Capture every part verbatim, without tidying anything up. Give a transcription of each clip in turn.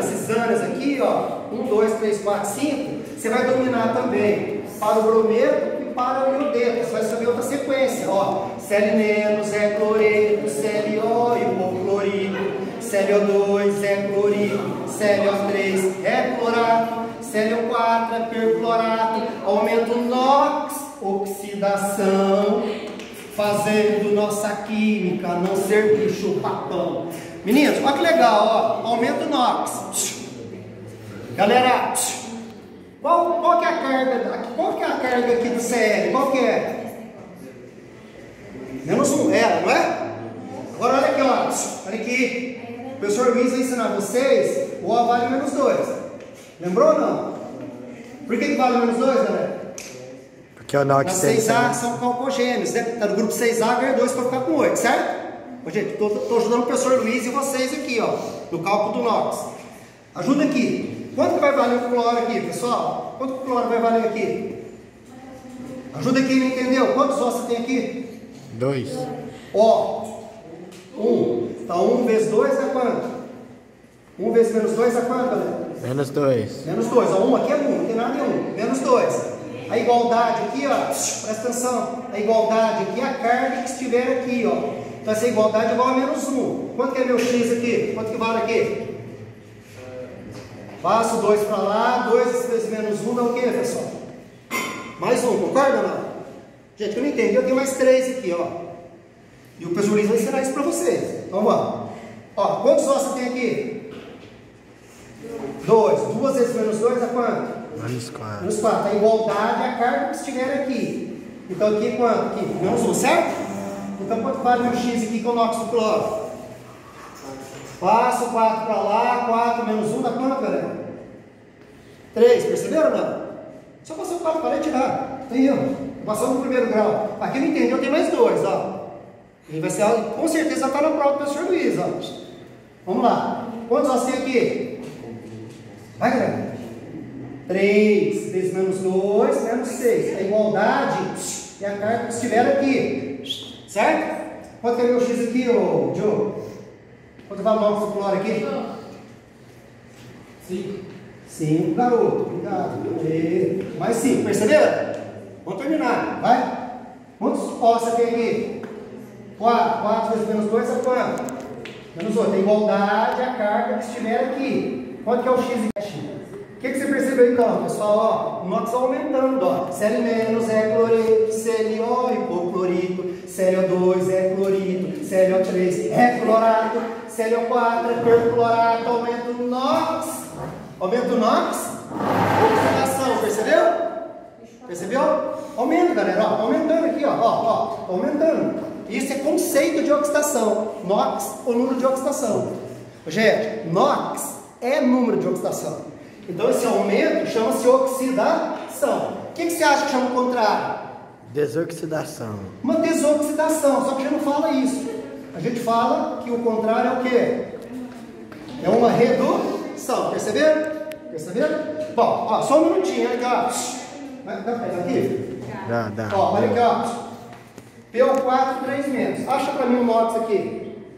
esses anos aqui, ó, um, dois, três, quatro, cinco, você vai dominar também para o brometo e para o iodeto. Você vai saber outra sequência, ó, Cl menos é cloreto, ClO hipoclorito, C L O dois é clorito, C L O três é clorato, C L O quatro é perclorato, aumenta o NOx, oxidação, fazendo nossa química não ser bicho papão. Meninos, olha que legal, ó, aumenta o NOx. Galera, qual, qual que é a carga, qual que é a carga aqui do C L? Qual que é? Menos um, era, não é? Agora olha aqui, ó, olha aqui. O professor Luiz vai ensinar vocês o O vale menos dois. Lembrou ou não? Por que, que vale menos dois, galera? Porque o NOx tem seis A são calcogênios, né? Tá no grupo seis A, ganha dois para ficar com oito, certo? Ô, gente, tô, tô ajudando o professor Luiz e vocês aqui, ó, no cálculo do NOx. Ajuda aqui. Quanto que vai valer o cloro aqui, pessoal? Quanto que o cloro vai valer aqui? Ajuda aqui, não entendeu? Quantos ó você tem aqui? Dois. Ó, um. Então, um vezes dois é quanto? um vezes menos dois é quanto, galera? Menos dois. Menos dois. Ó, um aqui é um, não tem nada nenhum. Menos dois. A igualdade aqui, ó, presta atenção. A igualdade aqui é a carga que estiver aqui, ó. Então, essa igualdade é igual a menos um. Quanto que é meu x aqui? Quanto que vale aqui? Passo dois para lá. dois vezes menos um dá o quê, pessoal? Mais um, concorda ou não? Gente, que eu não entendi, eu tenho mais três aqui, ó. E o professor Luiz vai ensinar isso para vocês. Então vamos. Ó, quantos ossos você tem aqui? dois. duas vezes menos dois é quanto? Menos quatro. Menos quatro. A igualdade é a carga que estiver aqui. Então aqui é quanto? Aqui, menos um, certo? Então quanto vale meu x aqui com o NOx do cloro? Passo quatro para lá, quatro menos um dá quanto, galera? três, perceberam ou não? Só passou quatro para lá e tirar. Tem erro. Passamos no primeiro grau. Aqui não entendeu, tem mais dois, ó. E vai ser, com certeza está na prova do professor Luiz, ó. Vamos lá. Quantos nós temos aqui? Vai, galera. três vezes menos dois, menos seis. A igualdade é a carga que estiver aqui. Certo? Quanto é meu x aqui, ô Joe? Quanto vai o NOx do cloro aqui? cinco. cinco, garoto. Obrigado. E mais cinco, perceberam? Vamos terminar. Vai. Quantos ó você tem aqui? quatro. quatro vezes menos dois é quanto? Menos oito. A igualdade é a carga que estiver aqui. Quanto que é o x aqui? O que, que você percebeu então, pessoal? Ó, o NOx está aumentando, ó. Cl menos é cloreto, ClO hipoclorito, C L O dois é clorito, C L O três é clorato, C L O quatro é perclorato, aumenta o NOx. Aumenta o NOx. Oxidação, percebeu? Percebeu? Aumenta, galera, ó. Tá aumentando aqui, ó. Ó, ó. Tá aumentando. Isso é conceito de oxidação. NOx ou número de oxidação. Gente, NOx é número de oxidação. Então esse aumento chama-se oxidação. O que, que você acha que chama o contrário? Desoxidação. Uma desoxidação, só que a gente não fala isso. A gente fala que o contrário é o quê? É uma redução. Perceberam? Perceberam? Bom, ó, só um minutinho, olha aqui, ó. Dá pra pegar aqui? Dá, dá. Ó, olha aqui, ó. P O quatro, três menos. Acha pra mim o NOx aqui.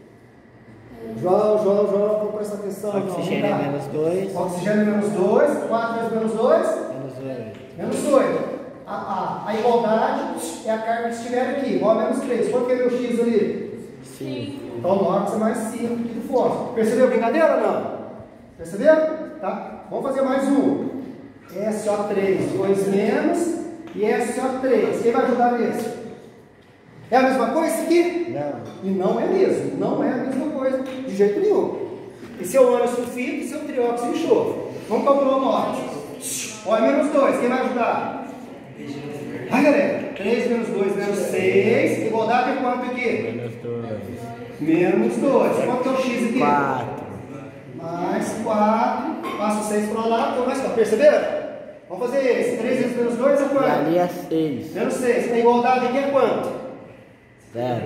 João, João, João, vou prestar atenção. Oxigênio é menos dois. Oxigênio é menos dois. quatro vezes menos dois? Menos oito. Menos oito. A, a, a igualdade é a carga que estiver aqui, igual a menos três. Quanto que é meu x ali? cinco. Então o NOx é mais cinco que o fósforo. Percebeu a brincadeira ou não? Perceberam? Tá? Vamos fazer mais um. S O três, dois menos e S O três. Quem vai ajudar nisso? É a mesma coisa isso aqui? Não. E não é mesmo. Não é a mesma coisa de jeito nenhum. Esse é o ânion sulfito, esse é o trióxido de enxofre. Vamos calcular o NOx. Ó, é menos dois. Quem vai ajudar? Vai, galera. três menos dois, menos seis. Igualdade é quanto aqui? Menos dois. Menos dois. Quanto que é o x aqui? quatro. Mais quatro. Passa o seis para lá, então mais quatro. Perceberam? Vamos fazer esse. três vezes menos dois é E quanto? ali é seis. Menos seis. A igualdade aqui é quanto? Zero.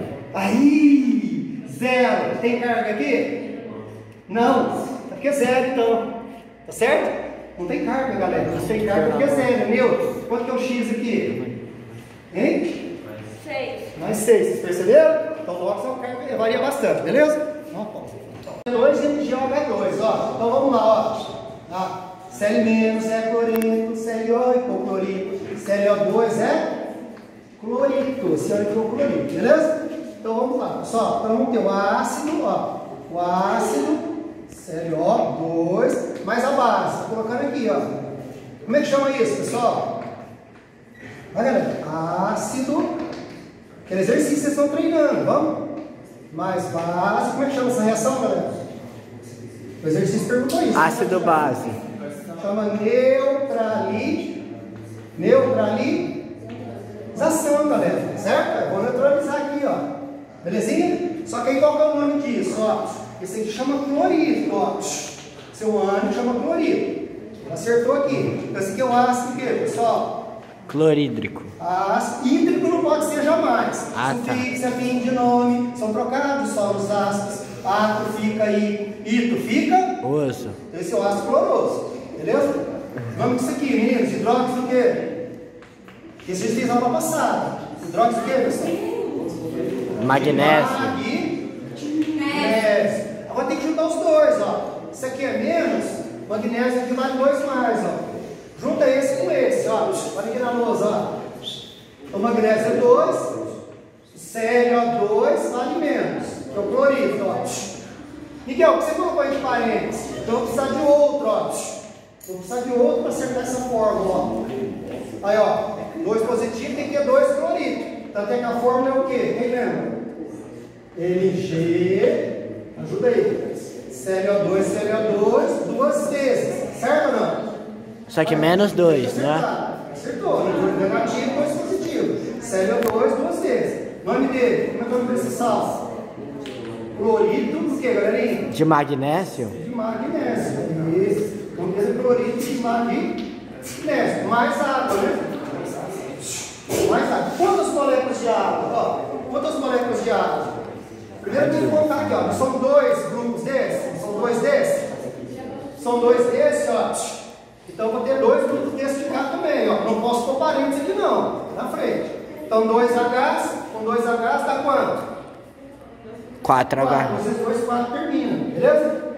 Aí! Zero. Tem carga aqui? Não. Aqui é zero, então. Tá certo? Não tem carga, galera. Não tem carga porque é zero, entendeu? Quanto que é o x aqui? Hein? seis. Mais seis. Vocês perceberam? Então o NOx é uma carga, varia bastante, beleza? Uma pausa. dois e G O H dois, ó. Então vamos lá, ó. Cl- é cloreto, C L O hipoclorito, C L O dois é clorito, C L O hipoclorito, beleza? Então vamos lá, pessoal. Então vamos ter o ácido, ó, o ácido, C L O dois, mais a base. Estou colocando aqui, ó. Como é que chama isso, pessoal? Olha, galera, ácido, aquele exercício que vocês estão treinando, vamos? Mais base, como é que chama essa reação, galera? O exercício perguntou isso. Ácido base. Chama neutrali, neutralização, galera, certo? Eu vou neutralizar aqui, ó. Belezinha? Só que aí qual que é o nome disso, ó? Esse aqui chama clorito, ó. Seu ânion chama clorito. Acertou aqui. Então esse aqui é o ácido o quê, pessoal? Clorídrico. Ácido hídrico não pode ser jamais. Ah, tá. Sufixo é fim de nome, são trocados só os ácidos. Ato fica aí, ito fica. Osso. Esse é o ácido cloroso. Beleza? O nome disso aqui, meninos, hidróxido o quê? Esse vocês fizeram para passar. Hidróxido o quê, pessoal? Magnésio. Magnésio. Agora tem que juntar os dois, ó. Isso aqui é menos, magnésio aqui vale dois mais, ó. Junta esse com esse, ó. Olha aqui na lousa, ó. O magnésio é dois, C L O dois vale menos, que é o clorito, ó. Miguel, o que você colocou aí de parênteses? Então eu vou precisar de outro, ó. Vou precisar de outro para acertar essa fórmula, ó. Aí, ó, dois positivo tem que ter dois clorito. Então até que a fórmula é o quê? Quem lembra? L G, ajuda aí. C L O dois, C L O dois, duas vezes. Certo ou não? Só que menos dois, né? Acertou. Negativo, dois positivo. C L O dois, duas vezes. Nome dele, como é que é o nome desse sal? Clorito do que, galerinha? De magnésio? De magnésio. Isso. Então, esse clorito de magnésio. Mais água, né? Mais água. Quantas moléculas de água? Ó, quantas moléculas de água? Primeiro tem que contar aqui, ó. São dois grupos desses? São dois desses? São dois desses, ó. Então eu vou ter dois grupos desses de cá também, ó. Não posso pôr parênteses aqui não. Na frente. Então dois H's, com dois H's dá quanto? quatro H. Vocês dois, quatro terminam, beleza?